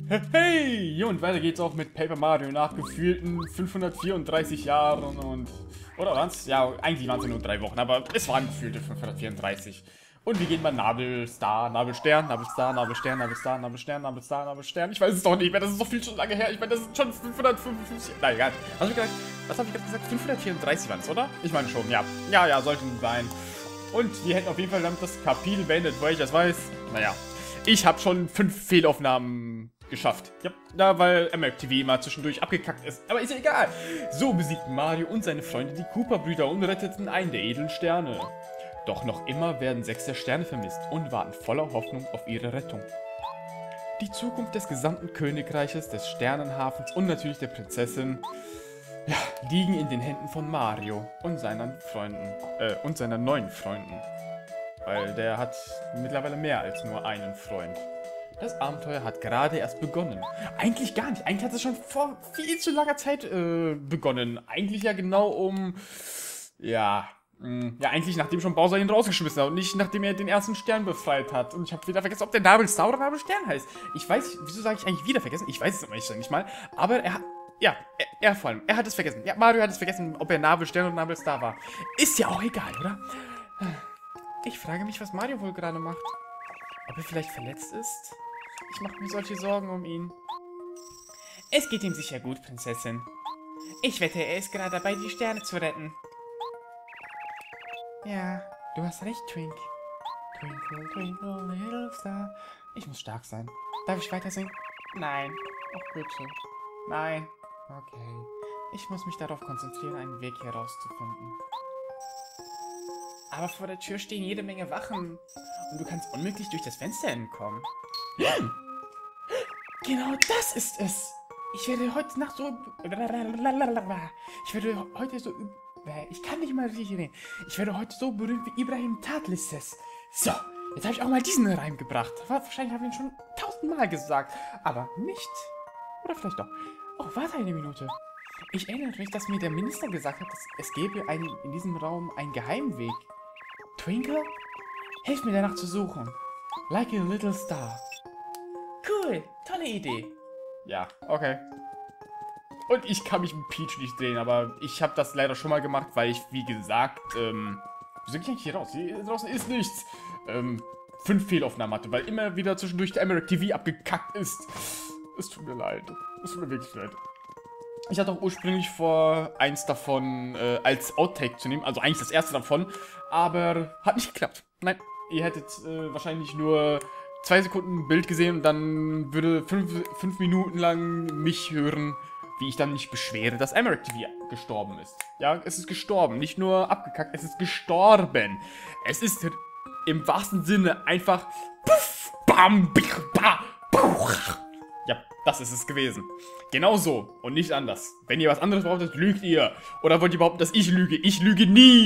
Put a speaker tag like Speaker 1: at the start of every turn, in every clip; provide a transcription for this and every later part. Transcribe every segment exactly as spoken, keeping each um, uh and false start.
Speaker 1: Hey! Und weiter geht's auch mit Paper Mario nach gefühlten fünfhundertvierunddreißig Jahren und... Oder was? Ja, eigentlich waren es nur drei Wochen, aber es waren gefühlte fünfhundertvierunddreißig. Und wir gehen bei Nabelstar, Nabelstern, Nabelstar, Nabelstern, Nabelstar, Nabelstern, Nabelstar, Nabelstern. Ich weiß es doch nicht mehr, das ist doch viel schon lange her. Ich meine, das ist schon fünfhundertfünfundfünfzig... Nein, egal. Was habe ich gesagt? Was habe ich gerade gesagt? fünfhundertvierunddreißig waren es, oder? Ich meine schon, ja. Ja, ja, sollten sein. Und wir hätten auf jeden Fall damit das Kapitel beendet, weil ich das weiß. Naja. Ich habe schon fünf Fehlaufnahmen geschafft. Ja, da, weil M R T V immer zwischendurch abgekackt ist. Aber ist ja egal. So besiegten Mario und seine Freunde die Koopa-Brüder und retteten einen der edlen Sterne. Doch noch immer werden sechs der Sterne vermisst und warten voller Hoffnung auf ihre Rettung. Die Zukunft des gesamten Königreiches, des Sternenhafens und natürlich der Prinzessin, ja, liegen in den Händen von Mario und seinen Freunden, äh, und seinen neuen Freunden. Weil der hat mittlerweile mehr als nur einen Freund. Das Abenteuer hat gerade erst begonnen. Eigentlich gar nicht. Eigentlich hat es schon vor viel zu langer Zeit äh, begonnen. Eigentlich ja genau um... Ja... Mh, ja, eigentlich nachdem schon Bowser ihn rausgeschmissen hat und nicht nachdem er den ersten Stern befreit hat. Und ich habe wieder vergessen, ob der Nabelstar oder Nabelstern heißt. Ich weiß... Wieso sage ich eigentlich wieder vergessen? Ich weiß es aber nicht mal. Aber er hat... Ja, er, er vor allem. Er hat es vergessen. Ja, Mario hat es vergessen, ob er Nabelstern oder Nabelstar war. Ist ja auch egal, oder? Ich frage mich, was Mario wohl gerade macht. Ob er vielleicht verletzt ist? Ich mache mir solche Sorgen um ihn. Es geht ihm sicher gut, Prinzessin. Ich wette, er ist gerade dabei, die Sterne zu retten. Ja, du hast recht, Twink. Twinkle, twinkle, little star. Ich muss stark sein. Darf ich weiter singen? Nein. Ach, bitte. Nein. Okay. Ich muss mich darauf konzentrieren, einen Weg hier rauszufinden. Aber vor der Tür stehen jede Menge Wachen. Und du kannst unmöglich durch das Fenster entkommen. Genau das ist es. Ich werde heute Nacht so... Ich werde heute so... Ich kann nicht mal richtig reden. Ich werde heute so berühmt wie Ibrahim Tatlisses. So, jetzt habe ich auch mal diesen Reim gebracht. Wahrscheinlich habe ich ihn schon tausendmal gesagt. Aber nicht. Oder vielleicht doch. Oh, warte eine Minute. Ich erinnere mich, dass mir der Minister gesagt hat, dass es gäbe einen, in diesem Raum einen Geheimweg. Twinkle? Hilf mir danach zu suchen. Like a little star. Cool, tolle Idee. Ja, okay. Und ich kann mich mit Peach nicht drehen, aber ich habe das leider schon mal gemacht, weil ich, wie gesagt, ähm... Wie soll ich eigentlich hier raus? Hier draußen ist nichts. Ähm, fünf Fehlaufnahmen hatte, weil immer wieder zwischendurch der M R T V abgekackt ist. Es tut mir leid. Es tut mir wirklich leid. Ich hatte auch ursprünglich vor, eins davon äh, als Outtake zu nehmen, also eigentlich das erste davon, aber hat nicht geklappt. Nein, ihr hättet äh, wahrscheinlich nur zwei Sekunden ein Bild gesehen und dann würde fünf, fünf Minuten lang mich hören, wie ich dann mich beschwere, dass M R T V gestorben ist. Ja, es ist gestorben, nicht nur abgekackt, es ist gestorben. Es ist im wahrsten Sinne einfach puff, bam, bich, ba, puch. Ja, das ist es gewesen. Genau so und nicht anders. Wenn ihr was anderes behauptet, lügt ihr. Oder wollt ihr behaupten, dass ich lüge? Ich lüge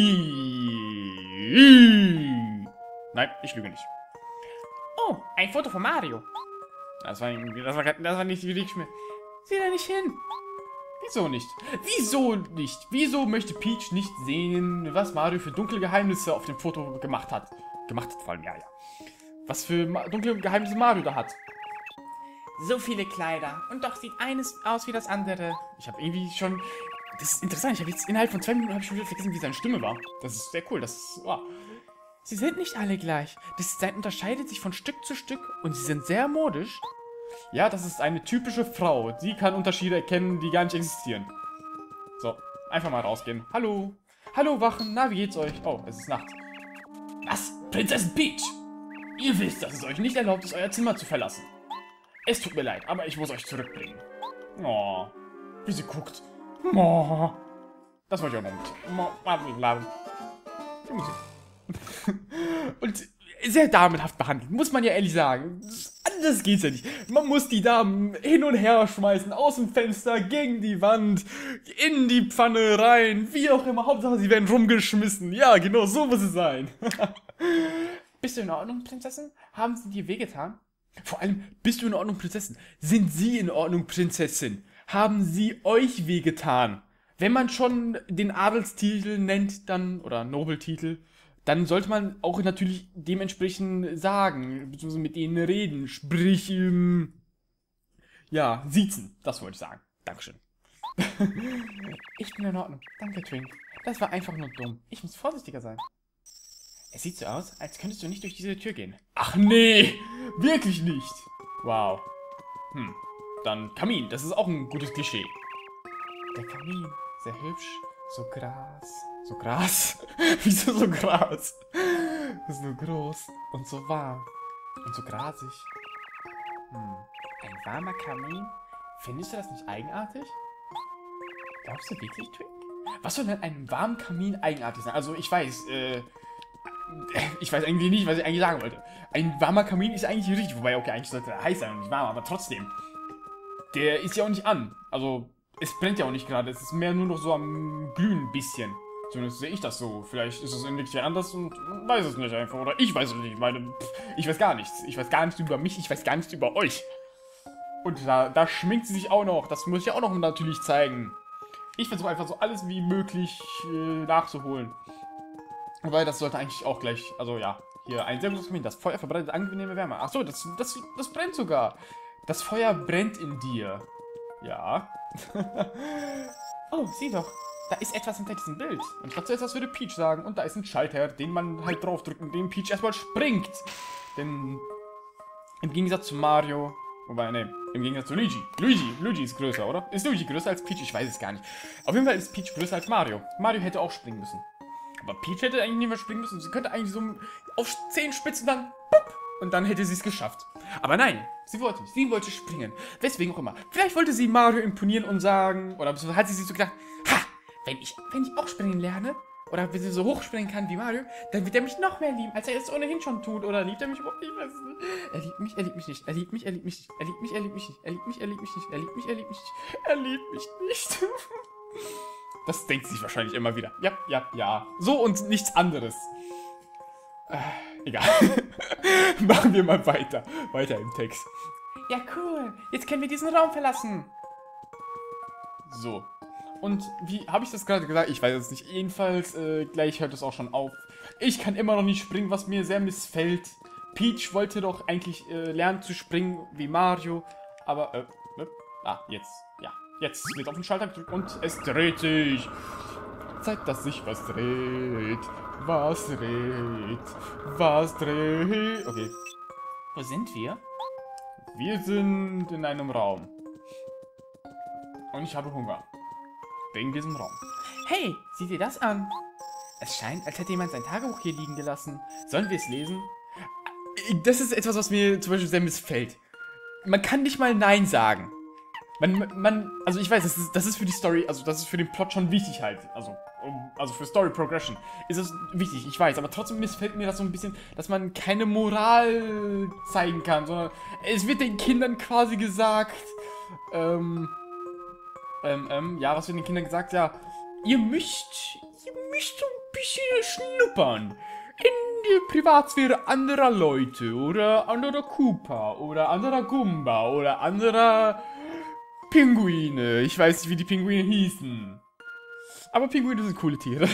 Speaker 1: nie. Nein, ich lüge nicht. Oh, ein Foto von Mario. Das war, das war, das war nicht wirklich schwer. Sieh da nicht hin. Wieso nicht? Wieso nicht? Wieso möchte Peach nicht sehen, was Mario für dunkle Geheimnisse auf dem Foto gemacht hat? Gemacht hat vor allem, ja, ja. Was für dunkle Geheimnisse Mario da hat. So viele Kleider. Und doch sieht eines aus wie das andere. Ich habe irgendwie schon... Das ist interessant. Ich habe jetzt innerhalb von zwei Minuten habe ich schon wieder vergessen, wie seine Stimme war. Das ist sehr cool. Das ist... Oh. Sie sind nicht alle gleich. Das Design unterscheidet sich von Stück zu Stück und sie sind sehr modisch. Ja, das ist eine typische Frau. Sie kann Unterschiede erkennen, die gar nicht existieren. So, einfach mal rausgehen. Hallo. Hallo, Wachen. Na, wie geht's euch? Oh, es ist Nacht. Was? Prinzessin Peach? Ihr wisst, dass es euch nicht erlaubt ist, euer Zimmer zu verlassen. Es tut mir leid, aber ich muss euch zurückbringen. Oh, wie sie guckt. Oh, das wollte ich auch noch mit. Die Musik. Und sehr damenhaft behandelt, muss man ja ehrlich sagen. Anders geht's ja nicht. Man muss die Damen hin und her schmeißen, aus dem Fenster, gegen die Wand, in die Pfanne rein, wie auch immer. Hauptsache, sie werden rumgeschmissen. Ja, genau, so muss es sein. Bist du in Ordnung, Prinzessin? Haben sie dir wehgetan? Vor allem, bist du in Ordnung, Prinzessin? Sind Sie in Ordnung, Prinzessin? Haben Sie euch wehgetan? Wenn man schon den Adelstitel nennt, dann, oder Nobeltitel, dann sollte man auch natürlich dementsprechend sagen, beziehungsweise mit ihnen reden. Sprich, ähm, ja, siezen. Das wollte ich sagen. Dankeschön. Ich bin in Ordnung. Danke, Twink. Das war einfach nur dumm. Ich muss vorsichtiger sein. Es sieht so aus, als könntest du nicht durch diese Tür gehen. Ach nee, wirklich nicht. Wow. Hm, dann Kamin. Das ist auch ein gutes Klischee. Der Kamin, sehr hübsch. So Gras. So Gras? Wieso so Gras? Das ist nur groß und so warm. Und so grasig. Hm, ein warmer Kamin? Findest du das nicht eigenartig? Glaubst du wirklich, Twink? Was soll denn einem warmen Kamin eigenartig sein? Also ich weiß, äh... Ich weiß eigentlich nicht, was ich eigentlich sagen wollte. Ein warmer Kamin ist eigentlich richtig. Wobei, okay, eigentlich sollte er heiß sein und nicht warm, aber trotzdem. Der ist ja auch nicht an. Also, es brennt ja auch nicht gerade. Es ist mehr nur noch so am Glühen ein bisschen. Zumindest sehe ich das so. Vielleicht ist es in Wirklichkeit anders und weiß es nicht einfach. Oder ich weiß es nicht. Ich meine, pff, ich weiß gar nichts. Ich weiß gar nichts über mich. Ich weiß gar nichts über euch. Und da, da schminkt sie sich auch noch. Das muss ich auch noch natürlich zeigen. Ich versuche einfach so alles wie möglich äh, nachzuholen. Weil das sollte eigentlich auch gleich, also ja, hier ein sehr gutes Kamin. Das Feuer verbreitet angenehme Wärme. Achso, das, das, das brennt sogar. Das Feuer brennt in dir. Ja. Oh, sieh doch. Da ist etwas hinter diesem Bild. Und ich dachte zuerst, das würde Peach sagen. Und da ist ein Schalter, den man halt draufdrückt und den Peach erstmal springt. Denn im Gegensatz zu Mario, wobei, ne, im Gegensatz zu Luigi. Luigi, Luigi ist größer, oder? Ist Luigi größer als Peach? Ich weiß es gar nicht. Auf jeden Fall ist Peach größer als Mario. Mario hätte auch springen müssen. Aber Peach hätte eigentlich nicht mehr springen müssen. Sie könnte eigentlich so auf zehn Spitzen dann pup, und dann hätte sie es geschafft. Aber nein, sie wollte nicht. Sie wollte springen. Weswegen auch immer. Vielleicht wollte sie Mario imponieren und sagen, oder hat sie sich so gedacht, ha, wenn ich, wenn ich auch springen lerne, oder wenn sie so hoch springen kann wie Mario, dann wird er mich noch mehr lieben, als er es ohnehin schon tut. Oder liebt er mich überhaupt nicht? Ich weiß es nicht. Er liebt mich, er liebt mich nicht. Er liebt mich, er liebt mich nicht. Er liebt mich, er liebt mich nicht. Er liebt mich, er liebt mich nicht. Er liebt mich, er liebt mich nicht. Er liebt mich nicht. Das denkt sich wahrscheinlich immer wieder. Ja, ja, ja. So und nichts anderes. Äh, egal. Machen wir mal weiter. Weiter im Text. Ja, cool. Jetzt können wir diesen Raum verlassen. So. Und wie habe ich das gerade gesagt? Ich weiß es nicht. Jedenfalls, äh, gleich hört es auch schon auf. Ich kann immer noch nicht springen, was mir sehr missfällt. Peach wollte doch eigentlich äh, lernen zu springen wie Mario. Aber, äh, äh ah, jetzt, ja. Jetzt wird auf den Schalter gedrückt und es dreht sich. Zeit, dass sich was dreht. Was dreht? Was dreht? Okay. Wo sind wir? Wir sind in einem Raum. Und ich habe Hunger. Wegen diesem Raum. Hey, sieh dir das an. Es scheint, als hätte jemand sein Tagebuch hier liegen gelassen. Sollen wir es lesen? Das ist etwas, was mir zum Beispiel sehr missfällt. Man kann nicht mal Nein sagen. Man, man, also ich weiß, das ist, das ist für die Story, also das ist für den Plot schon wichtig halt, also, um, also für Story Progression ist es wichtig, ich weiß, aber trotzdem missfällt mir das so ein bisschen, dass man keine Moral zeigen kann, sondern es wird den Kindern quasi gesagt, ähm, ähm, ähm, ja, was wird den Kindern gesagt, ja, ihr müsst, ihr müsst so ein bisschen schnuppern in die Privatsphäre anderer Leute oder anderer Koopa oder anderer Goomba oder anderer Pinguine. Ich weiß nicht, wie die Pinguine hießen. Aber Pinguine sind coole Tiere.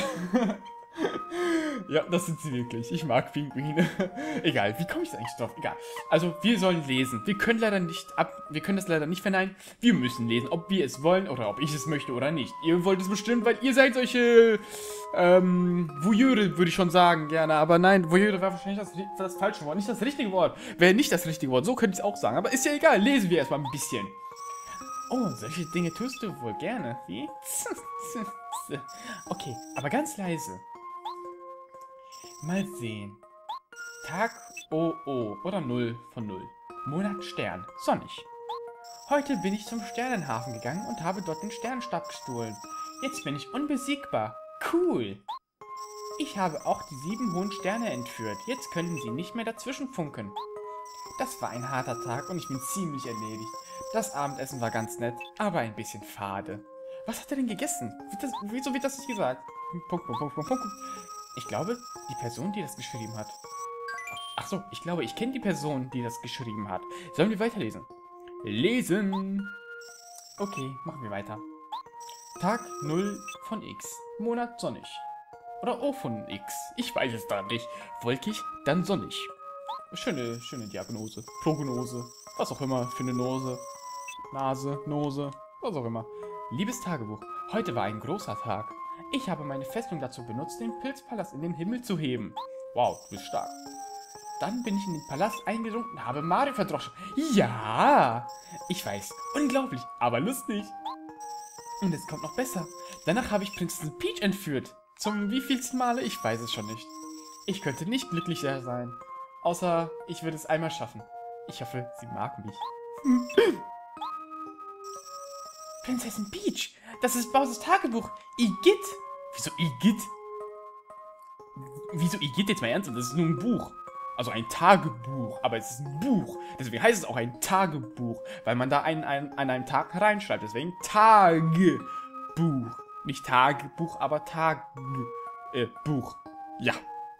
Speaker 1: Ja, das sind sie wirklich. Ich mag Pinguine. Egal, wie komme ich da eigentlich drauf? Egal. Also, wir sollen lesen. Wir können leider nicht ab... Wir können das leider nicht verneinen. Wir müssen lesen, ob wir es wollen oder ob ich es möchte oder nicht. Ihr wollt es bestimmt, weil ihr seid solche... Ähm... Voyeure, würde ich schon sagen, gerne. Aber nein, Voyeure wäre wahrscheinlich das, das falsche Wort. Nicht das richtige Wort. Wäre nicht das richtige Wort. So könnte ich es auch sagen. Aber ist ja egal. Lesen wir erstmal ein bisschen. Oh, solche Dinge tust du wohl gerne. Wie? Okay, aber ganz leise. Mal sehen. Tag O O oder null von null. Monat Stern. Sonnig. Heute bin ich zum Sternenhafen gegangen und habe dort den Sternenstab gestohlen. Jetzt bin ich unbesiegbar. Cool. Ich habe auch die sieben hohen Sterne entführt. Jetzt können sie nicht mehr dazwischen funken. Das war ein harter Tag und ich bin ziemlich erledigt. Das Abendessen war ganz nett, aber ein bisschen fade. Was hat er denn gegessen? Wird das, wieso wird das nicht gesagt? Punkt, Punkt, Punkt, Punkt, Punkt. Ich glaube, die Person, die das geschrieben hat. Ach so, ich glaube, ich kenne die Person, die das geschrieben hat. Sollen wir weiterlesen? Lesen! Okay, machen wir weiter. Tag null von X. Monat sonnig. Oder O von X. Ich weiß es da nicht. Wolkig, dann sonnig. Schöne, schöne Diagnose. Prognose. Was auch immer für eine Nose. Nase, Nose, was auch immer. Liebes Tagebuch, heute war ein großer Tag. Ich habe meine Festung dazu benutzt, den Pilzpalast in den Himmel zu heben. Wow, du bist stark. Dann bin ich in den Palast eingedrungen und habe Mario verdroschen. Ja, ich weiß, unglaublich, aber lustig. Und es kommt noch besser. Danach habe ich Prinzessin Peach entführt. Zum wievielsten Male? Ich weiß es schon nicht. Ich könnte nicht glücklicher sein. Außer, ich würde es einmal schaffen. Ich hoffe, sie mag mich. Prinzessin Peach, das ist Bowsers Tagebuch. Igitt. Wieso Igitt? Wieso Igitt jetzt mal ernsthaft? Das ist nur ein Buch. Also ein Tagebuch, aber es ist ein Buch. Deswegen heißt es auch ein Tagebuch, weil man da einen, einen, an einem Tag reinschreibt. Deswegen Tagebuch. Nicht Tagebuch, aber Tagebuch. Äh, Buch. Ja.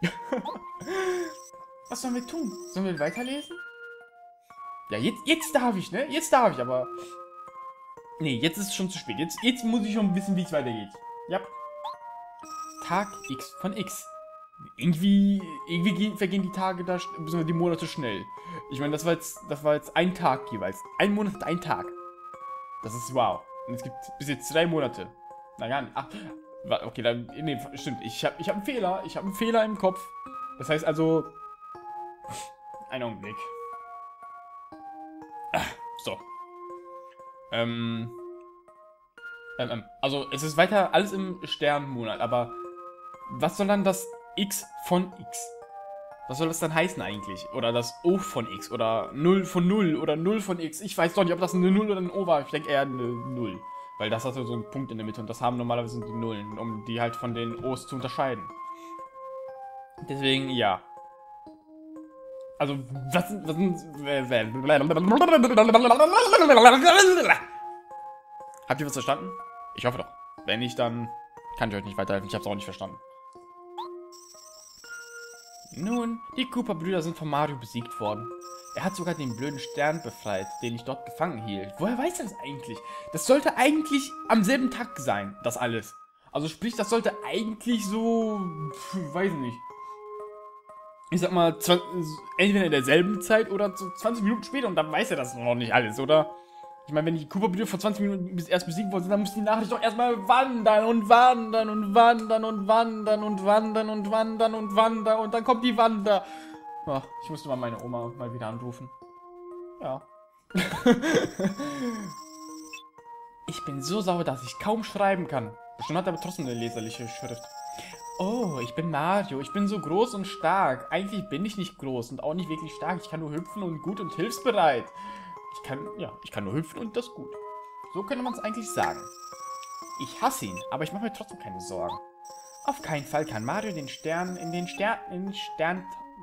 Speaker 1: Was sollen wir tun? Sollen wir weiterlesen? Ja, jetzt, jetzt darf ich, ne? Jetzt darf ich, aber... Nee, jetzt ist es schon zu spät. Jetzt, jetzt muss ich schon wissen, wie es weitergeht. Ja. Tag X von X. Irgendwie, irgendwie gehen, vergehen die Tage da, bzw. die Monate schnell. Ich meine, das war jetzt, das war jetzt ein Tag jeweils. Ein Monat hat ein Tag. Das ist wow. Und es gibt bis jetzt drei Monate. Na gar nicht. Ach, okay, dann, nee, stimmt. Ich habe ich hab einen Fehler. Ich habe einen Fehler im Kopf. Das heißt also... Einen Augenblick. Ah, so. Ähm, ähm, ähm. Also, es ist weiter alles im Sternmonat, aber... Was soll dann das X von X? Was soll das dann heißen eigentlich? Oder das O von X? Oder null von null? Oder null von X? Ich weiß doch nicht, ob das eine null oder ein O war. Ich denke eher eine null. Weil das hat so einen Punkt in der Mitte und das haben normalerweise die Nullen, um die halt von den O's zu unterscheiden. Deswegen, ja. Also, was sind... Was sind Habt ihr was verstanden? Ich hoffe doch. Wenn nicht, dann kann ich euch nicht weiterhelfen. Ich hab's auch nicht verstanden. Nun, die Koopa-Brüder sind von Mario besiegt worden. Er hat sogar den blöden Stern befreit, den ich dort gefangen hielt. Woher weiß er das eigentlich? Das sollte eigentlich am selben Tag sein, das alles. Also sprich, das sollte eigentlich so... Pf, weiß nicht. Ich sag mal, entweder in derselben Zeit oder so zwanzig Minuten später und dann weiß er das noch nicht alles, oder? Ich meine, wenn die Koopa-Brüder vor zwanzig Minuten erst besiegt worden sind, dann muss die Nachricht doch erstmal wandern und wandern und wandern und wandern und wandern und wandern und wandern und dann kommt die Wander. Ach, ich musste mal meine Oma mal wieder anrufen. Ja. Ich bin so sauer, dass ich kaum schreiben kann. Bestimmt hat er aber trotzdem eine leserliche Schrift. Oh, ich bin Mario. Ich bin so groß und stark. Eigentlich bin ich nicht groß und auch nicht wirklich stark. Ich kann nur hüpfen und gut und hilfsbereit. Ich kann, ja, ich kann nur hüpfen und das gut. So könnte man es eigentlich sagen. Ich hasse ihn, aber ich mache mir trotzdem keine Sorgen. Auf keinen Fall kann Mario den Stern in den Stern, in den Stern,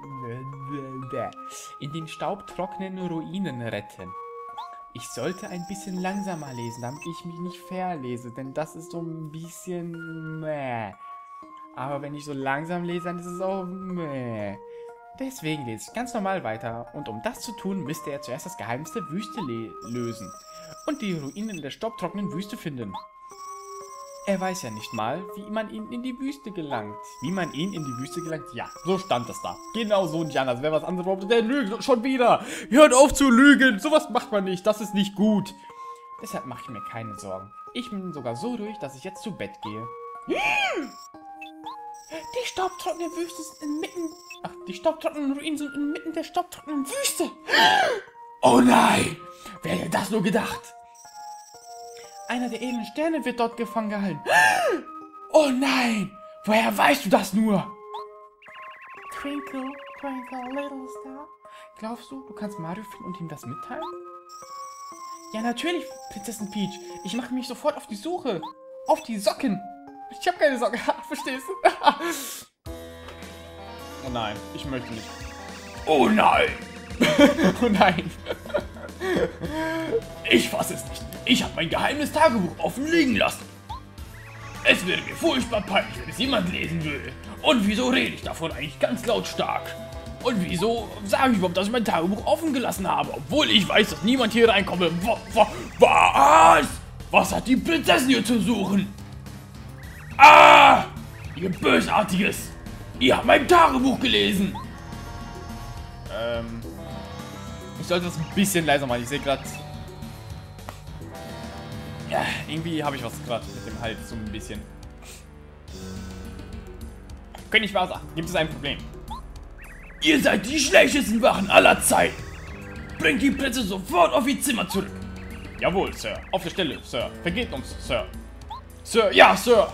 Speaker 1: in den staubtrockenen Ruinen retten. Ich sollte ein bisschen langsamer lesen, damit ich mich nicht verlese, denn das ist so ein bisschen meh. Aber wenn ich so langsam lese, dann ist es auch meh. Deswegen lese ich ganz normal weiter. Und um das zu tun, müsste er zuerst das Geheimnis der Wüste lösen. Und die Ruinen der staubtrockenen Wüste finden. Er weiß ja nicht mal, wie man ihn in die Wüste gelangt. Wie man ihn in die Wüste gelangt? Ja, so stand das da. Genau so, Indianer. Das wäre was anderes. Überhaupt. Der lügt schon wieder. Hört auf zu lügen. Sowas macht man nicht. Das ist nicht gut. Deshalb mache ich mir keine Sorgen. Ich bin sogar so ruhig, dass ich jetzt zu Bett gehe. Die staubtrockene Wüste ist inmitten... Ach, die staubtrockenen Ruinen sind inmitten der staubtrockenen Wüste. Oh nein! Wer hätte das nur gedacht? Einer der edlen Sterne wird dort gefangen gehalten. Oh nein! Woher weißt du das nur? Twinkle, twinkle, little star. Glaubst du, du kannst Mario finden und ihm das mitteilen? Ja, natürlich, Prinzessin Peach. Ich mache mich sofort auf die Suche. Auf die Socken. Ich habe keine Socken. Verstehst du? Oh nein, ich möchte nicht. Oh nein! Oh nein! Ich fasse es nicht. Ich habe mein geheimes Tagebuch offen liegen lassen. Es wäre mir furchtbar peinlich, wenn es jemand lesen würde. Und wieso rede ich davon eigentlich ganz lautstark? Und wieso sage ich überhaupt, dass ich mein Tagebuch offen gelassen habe, obwohl ich weiß, dass niemand hier reinkommt? Was? Was hat die Prinzessin hier zu suchen? Ah! Ihr Bösartiges! Ihr habt mein Tagebuch gelesen! Ähm. Ich sollte das ein bisschen leiser machen. Ich sehe gerade. Ja, irgendwie habe ich was gerade mit dem Hals, so ein bisschen. König Wasa, gibt es ein Problem?
Speaker 2: Ihr seid die schlechtesten Wachen aller Zeiten. Bringt die Plätze sofort auf ihr Zimmer zurück.
Speaker 1: Jawohl, Sir. Auf der Stelle, Sir. Vergebt uns, Sir. Sir, ja, Sir.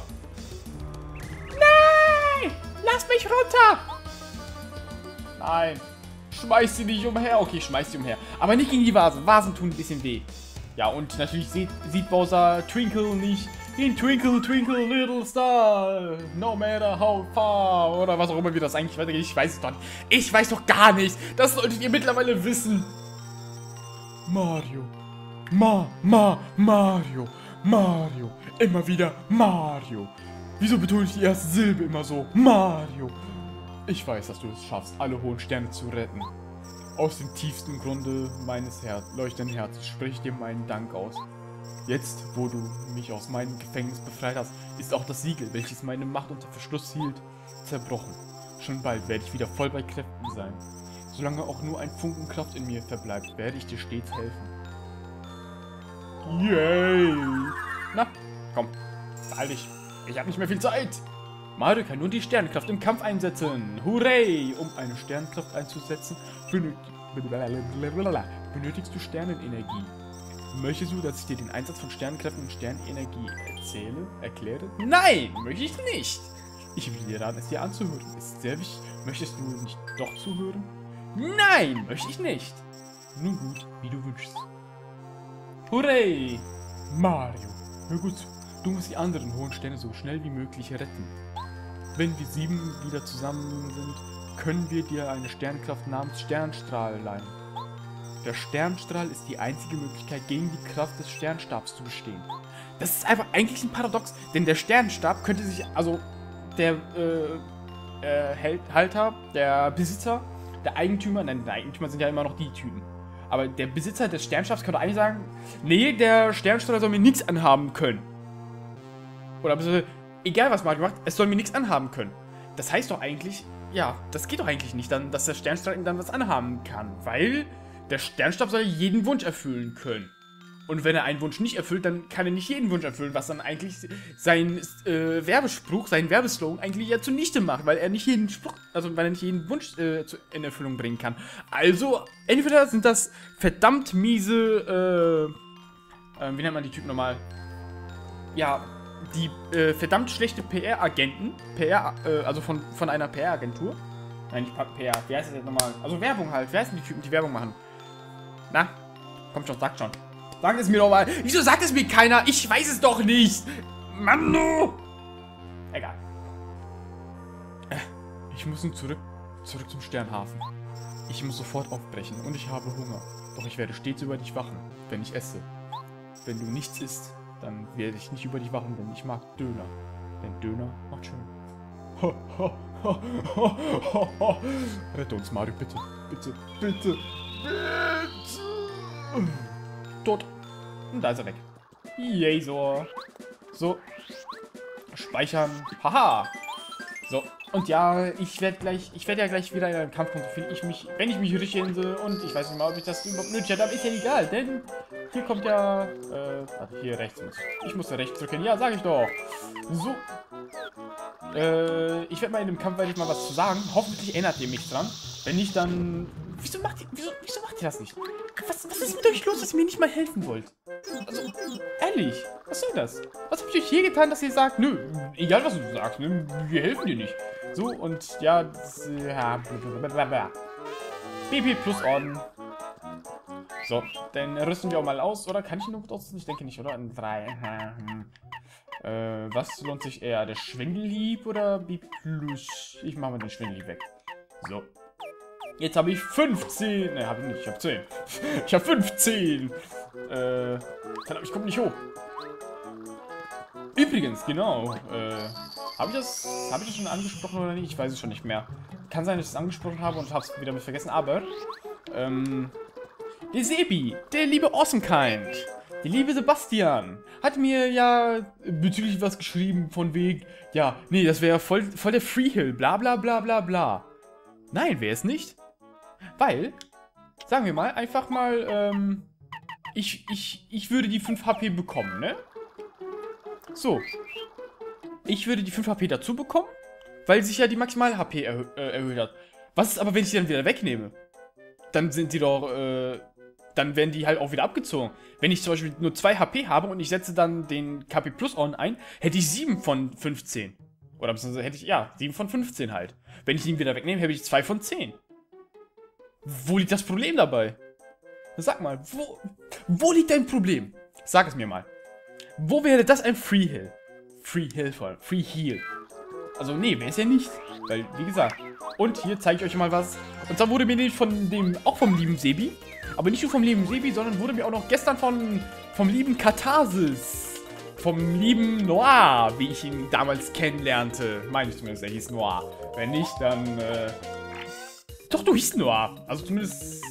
Speaker 1: Nein! Lass mich runter! Nein. Schmeiß sie nicht umher. Okay, schmeiß sie umher. Aber nicht gegen die Vasen. Vasen tun ein bisschen weh. Ja, und natürlich sieht, sieht Bowser Twinkle nicht. In Twinkle, Twinkle, Little Star. No matter how far. Oder was auch immer, wie das eigentlich weitergeht. Ich weiß es doch nicht. Ich weiß doch gar nicht. Das solltet ihr mittlerweile wissen. Mario. Ma, Ma, Mario. Mario. Immer wieder Mario. Wieso betone ich die erste Silbe immer so? Mario. Ich weiß, dass du es schaffst, alle hohen Sterne zu retten. Aus dem tiefsten Grunde meines Her leuchtenden Herzens spreche ich dir meinen Dank aus. Jetzt, wo du mich aus meinem Gefängnis befreit hast, ist auch das Siegel, welches meine Macht unter Verschluss hielt, zerbrochen. Schon bald werde ich wieder voll bei Kräften sein. Solange auch nur ein Funken Kraft in mir verbleibt, werde ich dir stets helfen. Yay! Na, komm, beeil dich. Ich habe nicht mehr viel Zeit. Mario kann nun die Sternkraft im Kampf einsetzen. Hurray! Um eine Sternkraft einzusetzen, benötigst du Sternenenergie. Möchtest du, dass ich dir den Einsatz von Sternkräften und Sternenenergie erzähle, erkläre? Nein, möchte ich nicht. Ich will dir raten, es dir anzuhören. Ist sehr wichtig. Möchtest du nicht doch zuhören? Nein, möchte ich nicht. Nun gut, wie du wünschst. Hurray! Mario, hör gut zu. Du musst die anderen hohen Sterne so schnell wie möglich retten. Wenn wir sieben wieder zusammen sind, können wir dir eine Sternkraft namens Sternstrahl leihen. Der Sternstrahl ist die einzige Möglichkeit, gegen die Kraft des Sternstabs zu bestehen. Das ist einfach eigentlich ein Paradox, denn der Sternstab könnte sich, also der äh, äh, Halter, der Besitzer, der Eigentümer, nein, der Eigentümer sind ja immer noch die Typen. Aber der Besitzer des Sternstabs könnte eigentlich sagen, nee, der Sternstrahl soll mir nichts anhaben können. Oder egal was Mario macht, es soll mir nichts anhaben können. Das heißt doch eigentlich, ja, das geht doch eigentlich nicht, dann, dass der Sternstrahl ihm dann was anhaben kann. Weil der Sternstab soll jeden Wunsch erfüllen können. Und wenn er einen Wunsch nicht erfüllt, dann kann er nicht jeden Wunsch erfüllen, was dann eigentlich sein äh, Werbespruch, seinen Werbeslogan eigentlich ja zunichte macht, weil er nicht jeden Spruch, also weil er nicht jeden Wunsch äh, zu, in Erfüllung bringen kann. Also, entweder sind das verdammt miese, äh, äh, wie nennt man die Typen nochmal? Ja, die äh, verdammt schlechte P R-Agenten, P R, äh, also von, von einer P R-Agentur. Nein, nicht P R, wie heißt das jetzt nochmal? Also Werbung halt, wer sind die Typen, die Werbung machen? Na, kommt schon, sagt schon. Sag es mir doch mal. Wieso sagt es mir keiner? Ich weiß es doch nicht. Mann, no. Egal. Ich muss nun zurück, zurück zum Sternhafen. Ich muss sofort aufbrechen und ich habe Hunger. Doch ich werde stets über dich wachen, wenn ich esse. Wenn du nichts isst, dann werde ich nicht über dich wachen, denn ich mag Döner. Denn Döner macht schön. Ho, ho, ho, ho, ho, ho. Rette uns, Mario, bitte. Bitte, bitte, bitte. Tot. Und da ist er weg. Yay, so. So. Speichern. Haha. So. Und ja, ich werde gleich, ich werde ja gleich wieder in einem Kampf kommen, wenn ich mich, wenn ich mich richtig hinse. Und ich weiß nicht mal, ob ich das überhaupt nötig habe, aber ist ja egal, denn hier kommt ja, äh, hier rechts muss. Ich muss da rechts drücken. Ja, sag ich doch. So. Äh, ich werde mal in dem Kampf, werde ich mal was zu sagen. Hoffentlich erinnert ihr mich dran. Wenn nicht, dann... Wieso macht ihr, wieso, wieso macht ihr das nicht? Was, was ist mit euch los, dass ihr mir nicht mal helfen wollt? Also, ehrlich, was soll das? Was habe ich euch hier getan, dass ihr sagt, nö, egal was du sagst, ne, wir helfen dir nicht. So, und ja, das, ja, blablabla. B P plus on. So, dann rüsten wir auch mal aus, oder? Kann ich ihn noch ausrüsten? Ich denke nicht, oder? In drei. äh, was lohnt sich eher? Der Schwindelhieb oder B plus? Ich mache mal den Schwindelhieb weg. So. Jetzt habe ich fünfzehn. Ne, habe ich nicht. Ich habe zehn. Ich habe fünfzehn. Äh, verdammt, ich komme nicht hoch. Übrigens, genau. Äh, habe ich das, habe ich das schon angesprochen oder nicht? Ich weiß es schon nicht mehr. Kann sein, dass ich es angesprochen habe und habe es wieder mit vergessen. Aber, ähm, der Sebi, der liebe Awesomekind, der liebe Sebastian, hat mir ja bezüglich was geschrieben von wegen, ja, nee, das wäre voll, voll der Freehill, bla bla bla bla bla. Nein, wäre es nicht. Weil, sagen wir mal, einfach mal, ähm, Ich, ich, ich würde die fünf H P bekommen, ne? So. Ich würde die fünf H P dazu bekommen, weil sich ja die Maximal-H P erhö äh, erhöht hat. Was ist aber, wenn ich die dann wieder wegnehme? Dann sind die doch, äh, dann werden die halt auch wieder abgezogen. Wenn ich zum Beispiel nur zwei H P habe und ich setze dann den K P Plus On ein, hätte ich sieben von fünfzehn. Oder beziehungsweise hätte ich, ja, sieben von fünfzehn halt. Wenn ich ihn wieder wegnehme, hätte ich zwei von zehn. Wo liegt das Problem dabei? Sag mal, wo, wo liegt dein Problem? Sag es mir mal. Wo wäre das ein Free Heal? Free Heal vor allem. Free Heal. Also, nee, wäre es ja nicht. Weil, wie gesagt. Und hier zeige ich euch mal was. Und zwar wurde mir nämlich von dem, auch vom lieben Sebi, aber nicht nur vom lieben Sebi, sondern wurde mir auch noch gestern von, vom lieben Katharsis, vom lieben Noir, wie ich ihn damals kennenlernte. Meine ich zumindest, er hieß Noir. Wenn nicht, dann, äh... Doch, du hieß Noir. Also zumindest...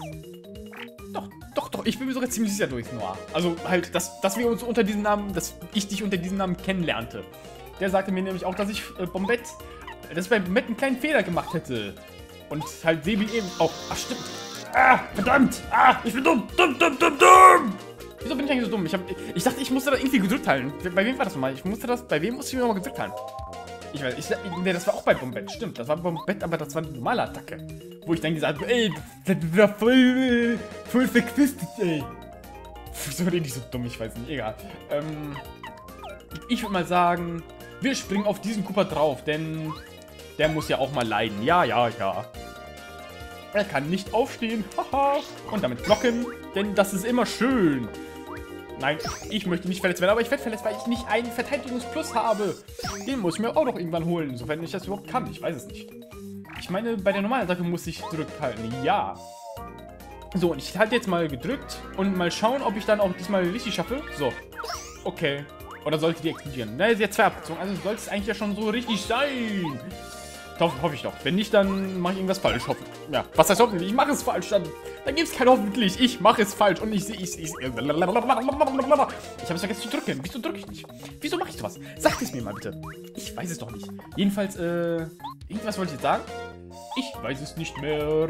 Speaker 1: Doch, doch, doch. Ich bin mir sogar ziemlich sicher, du hieß Noir. Also halt, dass, dass wir uns unter diesem Namen, dass ich dich unter diesem Namen kennenlernte. Der sagte mir nämlich auch, dass ich äh, Bombett, dass ich bei Bombett einen kleinen Fehler gemacht hätte. Und halt Sebi eben auch. Ach, stimmt. Ah, verdammt. Ah, ich bin dumm. Dumm, dumm, dumm, dumm. Wieso bin ich eigentlich so dumm? Ich, hab, ich dachte, ich musste da irgendwie gedrückt halten. Bei wem war das nochmal? Ich musste das, bei wem musste ich mir nochmal gedrückt halten? Ich weiß, ich, nee, das war auch bei Bombett, stimmt. Das war Bombett, aber das war eine normale Attacke. Wo ich dann gesagt habe, ey, das war voll, voll verquistet, ey. Wieso bin ich so dumm? Ich weiß nicht, egal. Ähm, ich würde mal sagen, wir springen auf diesen Cooper drauf, denn der muss ja auch mal leiden. Ja, ja, ja. Er kann nicht aufstehen, haha, und damit blocken, denn das ist immer schön. Nein, ich möchte nicht verletzt werden, aber ich werde verletzt, weil ich nicht einen Verteidigungsplus habe. Den muss ich mir auch noch irgendwann holen, sofern ich das überhaupt kann. Ich weiß es nicht. Ich meine, bei der normalen Attacke muss ich gedrückt halten. Ja. So, und ich halte jetzt mal gedrückt und mal schauen, ob ich dann auch diesmal richtig schaffe. So. Okay. Oder sollte die explodieren? Na, sie hat zwei abgezogen, also sollte es eigentlich ja schon so richtig sein. Doch, hoffe ich doch. Wenn nicht, dann mache ich irgendwas falsch. Hoffen. Ja, was heißt hoffentlich? Ich mache es falsch. Dann, dann gibt es kein hoffentlich. Ich mache es falsch. Und ich sehe, ich, ich, ich habe es vergessen zu drücken. Wieso drücke ich nicht? Wieso mache ich sowas? Sagt es mir mal bitte. Ich weiß es doch nicht. Jedenfalls, äh, irgendwas wollte ich jetzt sagen. Ich weiß es nicht mehr.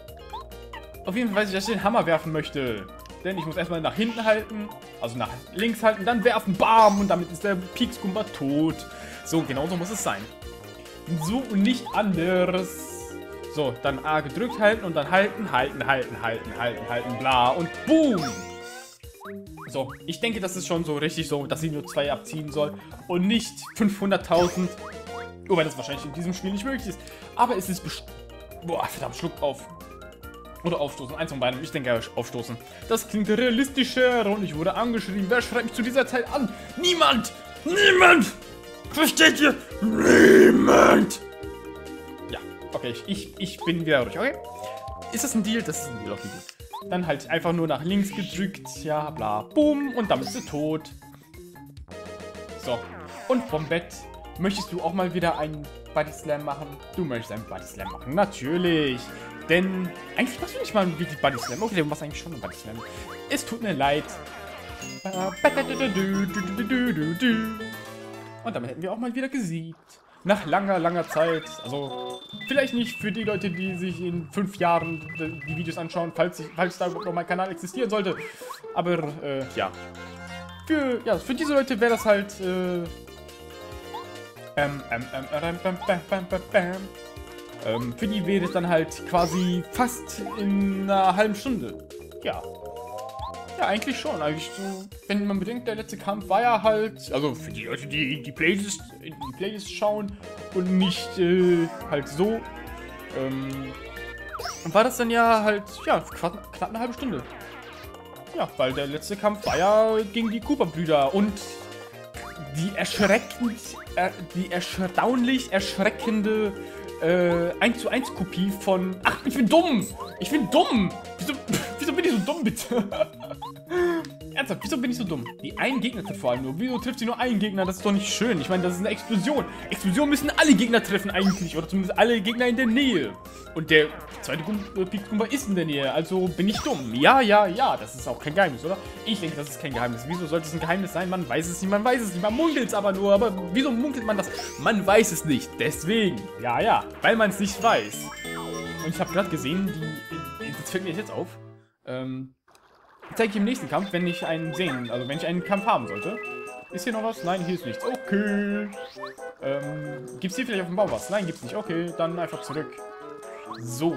Speaker 1: Auf jeden Fall weiß ich, dass ich den Hammer werfen möchte. Denn ich muss erstmal nach hinten halten. Also nach links halten, dann werfen. Bam! Und damit ist der Piekskumba tot. So, genau so muss es sein. So und nicht anders. So, dann A gedrückt halten und dann halten, halten, halten, halten, halten, halten, bla und boom. So, ich denke, das ist schon so richtig so, dass sie nur zwei abziehen soll und nicht fünfhunderttausend. Wobei das wahrscheinlich in diesem Spiel nicht möglich ist. Aber es ist bestimmt... Boah, verdammt, Schluck auf. Oder aufstoßen, eins von beiden. Ich denke, aufstoßen. Das klingt realistischer und ich wurde angeschrieben. Wer schreibt mich zu dieser Zeit an? Niemand! Niemand! Versteht ihr? Niemand! Ja, okay, ich, ich, ich bin wieder durch, okay? Ist das ein Deal? Das ist ein Deal, okay, gut. Dann halt einfach nur nach links gedrückt, ja, bla, boom, und damit ist sie tot. So, und vom Bett, möchtest du auch mal wieder einen Body Slam machen? Du möchtest einen Body Slam machen, natürlich. Denn, eigentlich machst du nicht mal einen wirklich Body Slam. Okay, du machst eigentlich schon einen Body Slam. Es tut mir leid. Und damit hätten wir auch mal wieder gesiegt. Nach langer, langer Zeit. Also, vielleicht nicht für die Leute, die sich in fünf Jahren die Videos anschauen, falls, ich, falls da überhaupt noch mein Kanal existieren sollte. Aber, äh, ja. Für, ja, für diese Leute wäre das halt, äh... Ähm, ähm, ähm, ähm, bam, bam, bam, bam, bam. Ähm, für die wäre es dann halt quasi fast in einer halben Stunde. Ja. Ja, eigentlich schon. Eigentlich so, wenn man bedenkt, der letzte Kampf war ja halt, also für die Leute, die die Playlist, in die Playlist schauen und nicht äh, halt so, ähm, war das dann ja halt, ja, knapp, knapp eine halbe Stunde. Ja, weil der letzte Kampf war ja gegen die Cooper-Brüder und die erschreckend, äh, die erstaunlich erschreckende äh, eins zu eins Kopie von... Ach, ich bin dumm! Ich bin dumm! Wieso, wieso bin ich so dumm, bitte? Ernsthaft, wieso bin ich so dumm? Die einen Gegner trifft vor allem nur. Wieso trifft sie nur einen Gegner? Das ist doch nicht schön. Ich meine, das ist eine Explosion. Explosion müssen alle Gegner treffen eigentlich. Oder zumindest alle Gegner in der Nähe. Und der zweite Piekskumba ist in der Nähe. Also bin ich dumm. Ja, ja, ja. Das ist auch kein Geheimnis, oder? Ich denke, das ist kein Geheimnis. Wieso sollte es ein Geheimnis sein? Man weiß es nicht. Man weiß es nicht. Man munkelt es aber nur. Aber wieso munkelt man das? Man weiß es nicht. Deswegen. Ja, ja. Weil man es nicht weiß. Und ich habe gerade gesehen, die... Das fällt mir jetzt auf. Ähm... zeige ich im nächsten Kampf, wenn ich einen sehen, also wenn ich einen Kampf haben sollte. Ist hier noch was? Nein, hier ist nichts. Okay. Ähm, gibt's hier vielleicht auf dem Baum was? Nein, gibt's nicht. Okay, dann einfach zurück. So.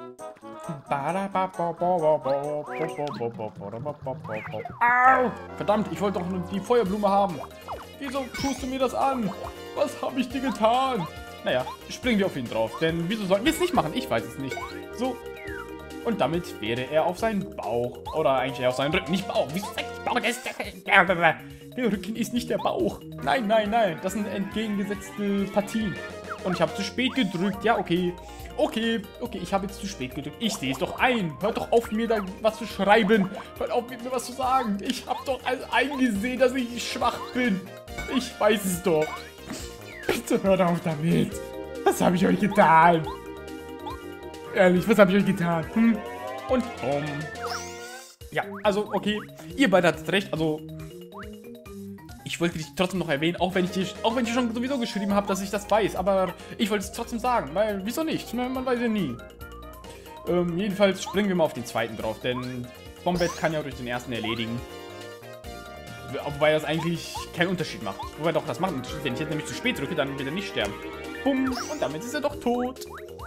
Speaker 1: Au! Verdammt, ich wollte doch nur die Feuerblume haben. Wieso tust du mir das an? Was habe ich dir getan? Naja, springen wir auf ihn drauf. Denn wieso sollten wir es nicht machen? Ich weiß es nicht. So. Und damit wäre er auf seinen Bauch. Oder eigentlich eher auf seinen Rücken. Nicht Bauch. Wieso sag ich Bauch? Das ist der, der Rücken ist nicht der Bauch. Nein, nein, nein. Das sind entgegengesetzte Partien. Und ich habe zu spät gedrückt. Ja, okay. Okay, okay, ich habe jetzt zu spät gedrückt. Ich sehe es doch ein. Hört doch auf, mir da was zu schreiben. Hört auf, mit mir was zu sagen. Ich habe doch eingesehen, dass ich schwach bin. Ich weiß es doch. Bitte hört auf damit. Was habe ich euch getan? Ehrlich, was habe ich euch getan? Hm? Und bumm. Ja, also, okay. Ihr beide hattet recht. Also, ich wollte dich trotzdem noch erwähnen, auch wenn ich dir, auch wenn ich schon sowieso geschrieben habe, dass ich das weiß. Aber ich wollte es trotzdem sagen, weil, wieso nicht? Man weiß ja nie. Ähm, jedenfalls springen wir mal auf den zweiten drauf, denn Bombett kann ja durch den ersten erledigen. Wobei das eigentlich keinen Unterschied macht. Wobei doch, das macht einen Unterschied. Wenn ich jetzt nämlich zu spät drücke, dann wird er nicht sterben. Bumm, und damit ist er doch tot.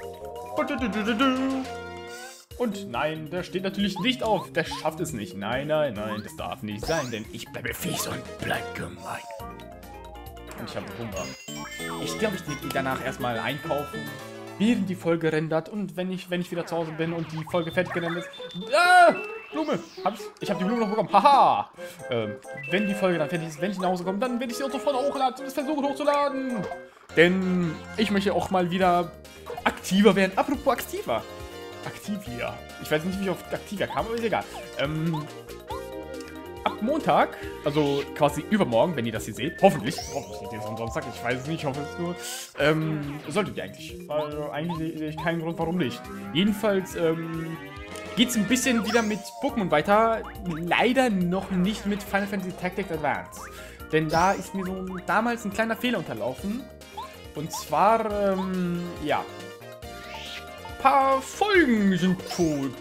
Speaker 1: Und nein, der steht natürlich nicht auf. Der schafft es nicht. Nein, nein, nein, das darf nicht sein, denn ich bleibe fies und bleib gemein. Und ich habe Hunger. Ich glaube, ich gehe danach erstmal einkaufen, während die Folge rendert. Und wenn ich, wenn ich wieder zu Hause bin und die Folge fertig gerendert ist... Ah! Blume! Hab's, ich habe die Blume noch bekommen. Haha! Ähm, wenn die Folge dann fertig ist, wenn ich nach Hause komme, dann werde ich sie auch sofort hochladen und es versuchen hochzuladen. Denn ich möchte auch mal wieder aktiver werden. Apropos aktiver. Aktivia. Ich weiß nicht, wie ich auf Aktivia kam, aber ist egal. Ähm, ab Montag, also quasi übermorgen, wenn ihr das hier seht, hoffentlich, hoffentlich seht ihr es am Sonntag, ich weiß es nicht, ich hoffe es nur, ähm, solltet ihr eigentlich. Weil eigentlich sehe ich keinen Grund, warum nicht. Jedenfalls, ähm, geht es ein bisschen wieder mit Pokémon weiter. Leider noch nicht mit Final Fantasy Tactics Advance. Denn da ist mir so damals ein kleiner Fehler unterlaufen. Und zwar, ähm, ja. Ein paar Folgen sind tot.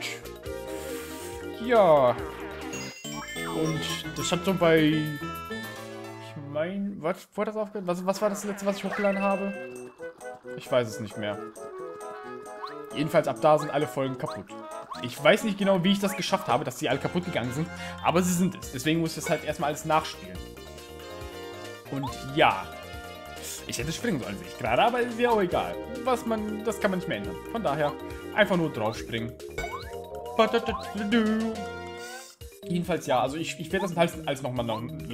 Speaker 1: Ja. Und das hat so bei... Ich meine, was wurde das aufgehört? Was, was war das letzte, was ich hochgeladen habe? Ich weiß es nicht mehr. Jedenfalls ab da sind alle Folgen kaputt. Ich weiß nicht genau, wie ich das geschafft habe, dass sie alle kaputt gegangen sind. Aber sie sind es. Deswegen muss ich das halt erstmal alles nachspielen. Und ja. Ich hätte springen sollen, sehe ich gerade, aber ist ja auch egal. Was man, das kann man nicht mehr ändern. Von daher einfach nur drauf springen. Jedenfalls ja, also ich, ich werde das halt alles nochmal noch, äh,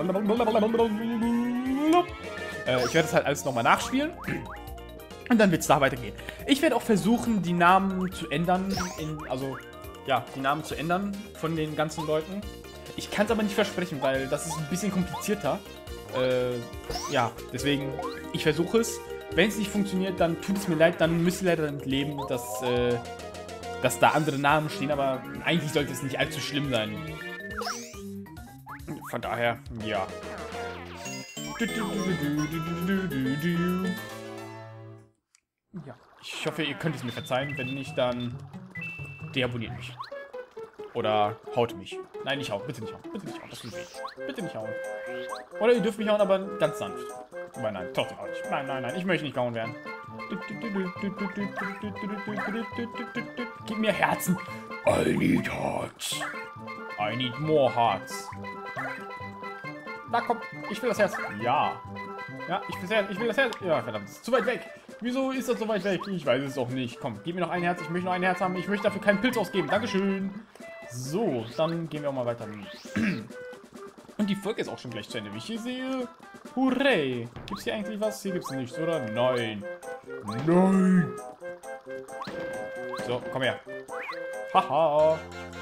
Speaker 1: ich werde das halt alles nochmal nachspielen. Und dann wird es da weitergehen. Ich werde auch versuchen, die Namen zu ändern. In, also, ja, die Namen zu ändern von den ganzen Leuten. Ich kann es aber nicht versprechen, weil das ist ein bisschen komplizierter. Äh, ja, deswegen, ich versuche es. Wenn es nicht funktioniert, dann tut es mir leid. Dann müsst ihr leider damit leben, dass, äh, dass da andere Namen stehen. Aber eigentlich sollte es nicht allzu schlimm sein. Von daher, ja. Ja, ich hoffe, ihr könnt es mir verzeihen. Wenn nicht, dann deabonniert mich. Oder haut mich. Nein, nicht hauen. Bitte nicht hauen. Bitte nicht hauen. Das tut weh. Bitte nicht hauen. Oder ihr dürft mich hauen, aber ganz sanft. Aber nein, trotzdem auch nicht. Nein, nein, nein. Ich möchte nicht gehauen werden. Gib mir Herzen. I need hearts. I need more hearts. Na komm, ich will das Herz. Ja. Ja, ich will das Herz. Ich will das Herz. Ja, verdammt. Ist zu weit weg. Wieso ist das so weit weg? Ich weiß es auch nicht. Komm, gib mir noch ein Herz. Ich möchte noch ein Herz haben. Ich möchte dafür keinen Pilz ausgeben. Dankeschön. So, dann gehen wir auch mal weiter. Und die Folge ist auch schon gleich zu Ende, wie ich hier sehe. Hurray! Gibt es hier eigentlich was? Hier gibt es nichts, oder? Nein. Nein. So, komm her. Haha.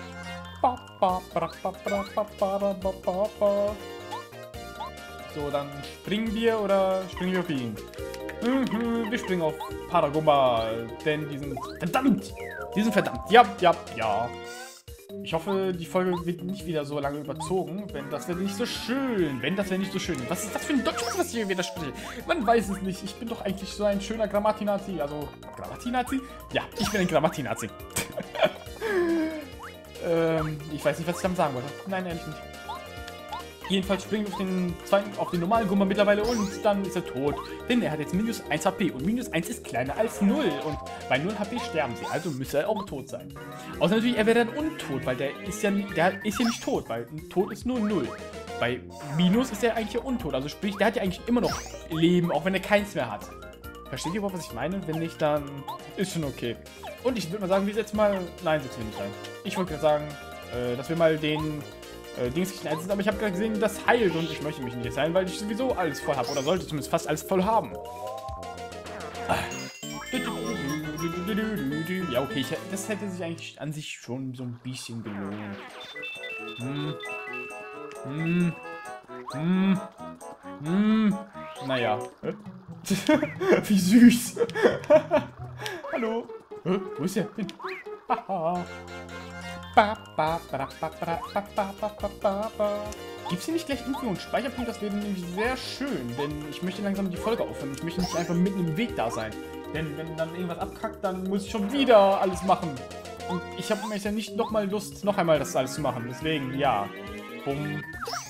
Speaker 1: So, dann springen wir oder springen wir auf ihn? Mhm, wir springen auf Paragomba, denn die sind verdammt! Die sind verdammt. Ja, ja, ja. Ich hoffe, die Folge wird nicht wieder so lange überzogen. Wenn das wäre nicht so schön. Wenn das wäre nicht so schön. Was ist das für ein Deutsch, was ich hier wieder spreche? Man weiß es nicht. Ich bin doch eigentlich so ein schöner Grammatinazi. Also, Grammatinazi? Ja, ich bin ein Grammatinazi. Ähm, ich weiß nicht, was ich damit sagen wollte. Nein, ehrlich nicht. Jedenfalls springt auf den, zweiten, auf den normalen Gummer mittlerweile und dann ist er tot. Denn er hat jetzt minus eins H P und minus eins ist kleiner als null. Und bei null H P sterben sie, also müsste er auch tot sein. Außer natürlich, er wäre dann untot, weil der ist ja, der ist ja nicht tot, weil ein Tod ist nur null. Bei minus ist er eigentlich ja untot, also sprich, der hat ja eigentlich immer noch Leben, auch wenn er keins mehr hat. Versteht ihr überhaupt, was ich meine? Wenn nicht, dann ist schon okay. Und ich würde mal sagen, wir setzen mal... Nein, setzen wir nicht ein. Ich wollte gerade sagen, äh, dass wir mal den... Äh, Dings nicht einsetzen, aber ich habe gerade gesehen, das heilt und ich möchte mich nicht heilen, weil ich sowieso alles voll habe. Oder sollte zumindest fast alles voll haben. Ja, okay, ich, das hätte sich eigentlich an sich schon so ein bisschen gelohnt. Hm. Hm. Hm. Hm. Naja. Wie süß. Hallo. Hä? Wo ist er? Haha. Gibt es hier nicht gleich irgendwo einen Speicherpunkt? Das wäre nämlich sehr schön, denn ich möchte langsam die Folge aufhören. Ich möchte nicht einfach mitten im Weg da sein. Denn wenn dann irgendwas abkackt, dann muss ich schon wieder alles machen. Und ich habe mich ja nicht nochmal Lust, noch einmal das alles zu machen. Deswegen, ja. Bumm.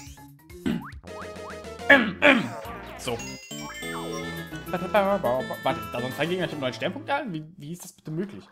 Speaker 1: So. Warte, da sind zwei Gegner, ich habe neun Sternpunkte erhalten? Wie, wie ist das bitte möglich?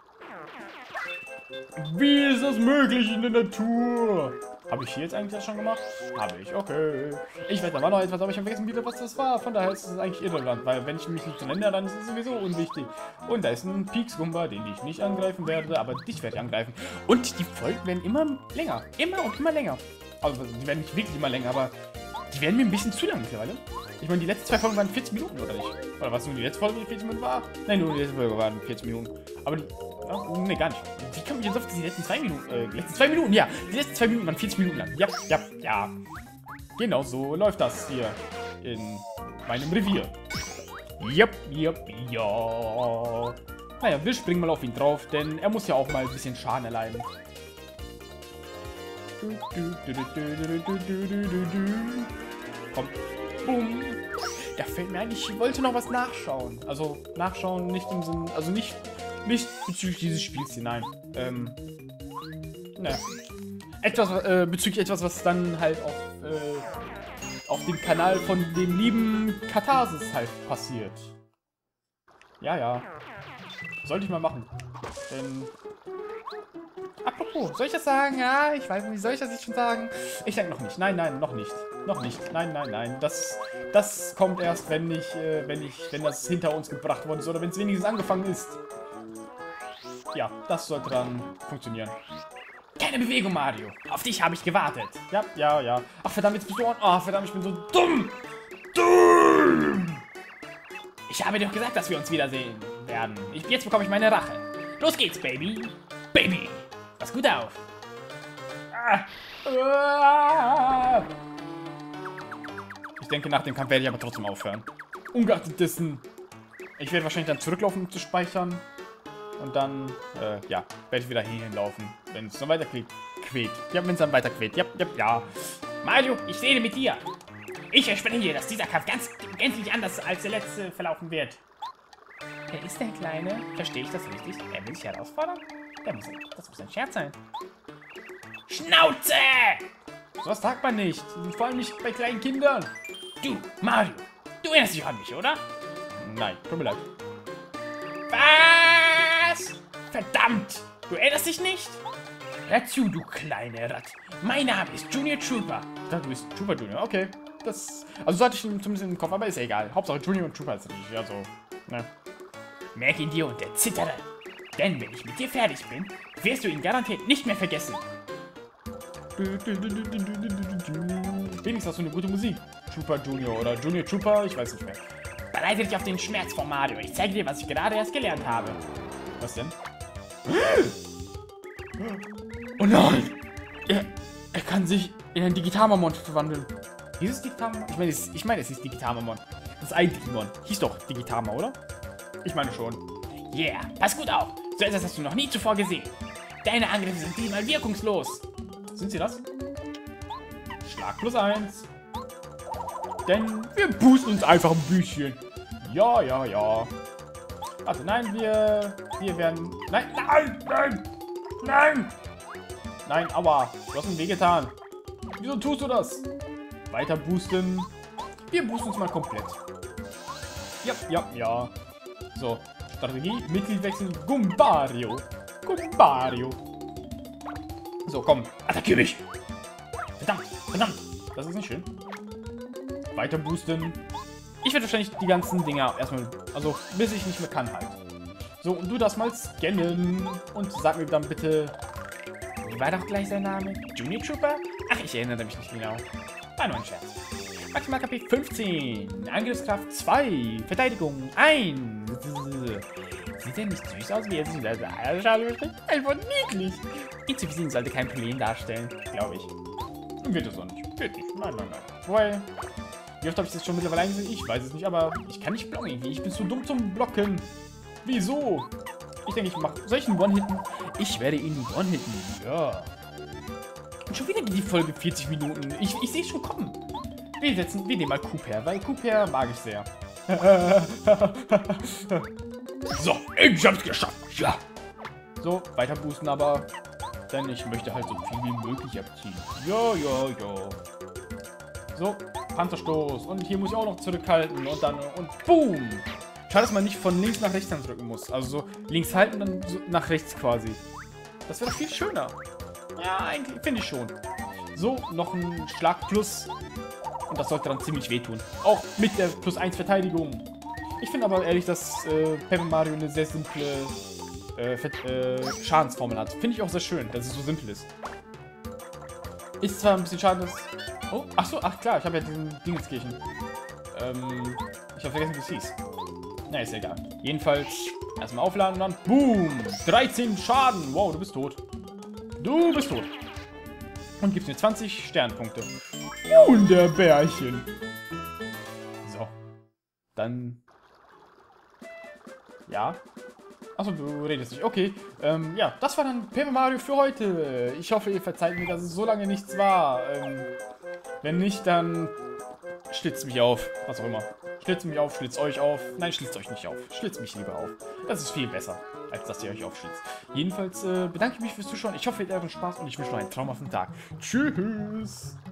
Speaker 1: Wie ist das möglich in der Natur? Habe ich hier jetzt eigentlich das schon gemacht? Habe ich, okay. Ich weiß aber noch etwas, aber ich habe vergessen wieder, was das war. Von daher ist es eigentlich irrelevant, weil wenn ich mich nicht nenne, dann ist es sowieso unwichtig. Und da ist ein Pieksgumba, den ich nicht angreifen werde, aber dich werde ich angreifen. Und die Folgen werden immer länger. Immer und immer länger. Also die werden nicht wirklich immer länger, aber die werden mir ein bisschen zu lang mittlerweile. Ich meine, die letzten zwei Folgen waren vierzig Minuten, oder nicht? Oder was, nur die letzte Folge, die vierzig Minuten war? Nein, nur die letzte Folge waren vierzig Minuten. Aber die... Oh, ne, gar nicht. Wie komme ich jetzt auf die letzten zwei Minuten? Äh, letzten zwei Minuten, ja. Die letzten zwei Minuten waren vierzig Minuten lang. Ja, ja, ja. Genau so läuft das hier in meinem Revier. Jupp, jupp, ja. Naja, wir springen mal auf ihn drauf, denn er muss ja auch mal ein bisschen Schaden erleiden. Komm. Boom. Da fällt mir ein, ich wollte noch was nachschauen. Also, nachschauen nicht im Sinn... Also nicht... Nicht bezüglich dieses Spiels hier, nein. Ähm, ne. Etwas, äh, bezüglich etwas, was dann halt auf, äh, auf dem Kanal von dem lieben Katharsis halt passiert. Ja, ja. Sollte ich mal machen. Denn... Apropos, soll ich das sagen? Ja, ich weiß nicht, soll ich das jetzt schon sagen? Ich denke noch nicht. Nein, nein, noch nicht. Noch nicht. Nein, nein, nein. Das, das kommt erst, wenn ich, äh, wenn ich, wenn das hinter uns gebracht worden ist oder wenn es wenigstens angefangen ist. Ja, das sollte dann funktionieren. Keine Bewegung, Mario. Auf dich habe ich gewartet. Ja, ja, ja. Ach, verdammt, jetzt bist du... Oh, verdammt, ich bin so dumm. Dumm. Ich habe dir doch gesagt, dass wir uns wiedersehen werden. Ich, jetzt bekomme ich meine Rache. Los geht's, Baby. Baby. Pass gut auf. Ah. Ah. Ich denke, nach dem Kampf werde ich aber trotzdem aufhören. Ungeachtet dessen. Ich werde wahrscheinlich dann zurücklaufen, um zu speichern. Und dann, äh, ja, werde ich wieder hierhin laufen, wenn es noch weiter quält. Ja, wenn es dann weiter quält. Ja, ja, ja. Mario, ich rede mit dir. Ich verspreche dir, dass dieser Kampf ganz gänzlich anders als der letzte verlaufen wird. Wer ist der Kleine? Verstehe ich das richtig? Er will sich herausfordern? Der muss, das muss ein Scherz sein. Schnauze! So was sagt man nicht. Vor allem nicht bei kleinen Kindern. Du, Mario, du erinnerst dich an mich, oder? Nein, tut mir leid. Was? Verdammt! Du erinnerst dich nicht? Hör zu, du kleine Rat. Mein Name ist Junior Trooper. Ich dachte, du bist Trooper Junior. Okay. Das. Also so hatte ich ihn zumindest im Kopf, aber ist ja egal. Hauptsache Junior und Trooper ist richtig. Ja, so. Ne. Merk ihn dir und der zittere. Denn wenn ich mit dir fertig bin, wirst du ihn garantiert nicht mehr vergessen. Wenigstens hast du eine gute Musik. Trooper Junior oder Junior Trooper, ich weiß nicht mehr. Bereite dich auf den Schmerz von Mario. Ich zeige dir, was ich gerade erst gelernt habe. Was denn? Oh nein! Er, er kann sich in ein Digitalmamon verwandeln. Dieses Digitalmamon? Ich meine, es, ich meine, es ist Digitalmamon. Das ist ein Digimon. Hieß doch Digitalma, oder? Ich meine schon. Yeah, pass gut auf. So etwas hast du noch nie zuvor gesehen. Deine Angriffe sind diesmal wirkungslos. Sind sie das? Schlag plus eins. Denn wir boosten uns einfach ein bisschen. Ja, ja, ja. Warte, nein, wir... Wir werden... Nein, nein, nein! Nein! Nein, aua. Du hast mir wehgetan. Wieso tust du das? Weiter boosten. Wir boosten uns mal komplett. Ja, ja, ja. So, Strategie, Mitglied wechseln, Gumbario. Gumbario. So, komm, attackier mich. Verdammt, verdammt. Das ist nicht schön. Weiter boosten. Ich werde wahrscheinlich die ganzen Dinger erstmal, also bis ich nicht mehr kann halt. So, und du das mal scannen. Und sag mir dann bitte, wie war doch gleich sein Name? Junior Trooper? Ach, ich erinnere mich nicht genau. War nur ein Scherz. Maximal K P fünfzehn, Angriffskraft zwei, Verteidigung eins. Sieht er nicht süß aus, wie er sich in der Schale beschreibt? Einfach niedlich. Ihn zu besiegen sollte kein Problem darstellen, glaube ich. Wird es auch nicht. Wird nicht. Nein, nein, nein. Wobei, wie oft habe ich das schon mittlerweile eingesehen? Ich weiß es nicht, aber ich kann nicht blocken irgendwie. Ich bin zu dumm zum Blocken. Wieso? Ich denke, ich mache... Soll ich einen One-Hitten? Ich werde ihn One-Hitten. Ja. Und schon wieder geht die Folge vierzig Minuten. Ich, ich sehe es schon kommen. Wir setzen, wir nehmen mal Cooper, weil Cooper mag ich sehr.
Speaker 2: So, ich hab's geschafft. Ja.
Speaker 1: So, weiter boosten aber. Denn ich möchte halt so viel wie möglich abziehen. Jo, jo, jo. So, Panzerstoß. Und hier muss ich auch noch zurückhalten. Und dann, und boom. Schade, dass man nicht von links nach rechts dann drücken muss. Also so links halten, dann so nach rechts quasi. Das wäre doch viel schöner. Ja, eigentlich finde ich schon. So, noch ein Schlag plus. Und das sollte dann ziemlich wehtun. Auch mit der plus eins Verteidigung. Ich finde aber ehrlich, dass äh, Paper Mario eine sehr simple äh, äh, Schadensformel hat. Finde ich auch sehr schön, dass es so simpel ist. Ist zwar ein bisschen schade, dass... Oh, ach so, ach klar, ich habe ja diesen Dingenskirchen. Ähm, ich habe vergessen, wie es hieß. Na, ist ja egal. Jedenfalls erstmal aufladen und dann boom! dreizehn Schaden! Wow, du bist tot. Du bist tot. Und gibst mir zwanzig Sternpunkte. Wunderbärchen. So. Dann... Ja. Achso, du redest nicht. Okay. Ähm, ja, das war dann Paper Mario für heute. Ich hoffe, ihr verzeiht mir, dass es so lange nichts war. Ähm, wenn nicht, dann schlitzt mich auf. Was auch immer. Schlitzt mich auf, schlitzt euch auf. Nein, schlitzt euch nicht auf. Schlitzt mich lieber auf. Das ist viel besser, als dass ihr euch aufschlitzt. Jedenfalls äh, bedanke ich mich fürs Zuschauen. Ich hoffe, ihr hattet euren Spaß und ich wünsche noch einen traumhaften Tag. Tschüss.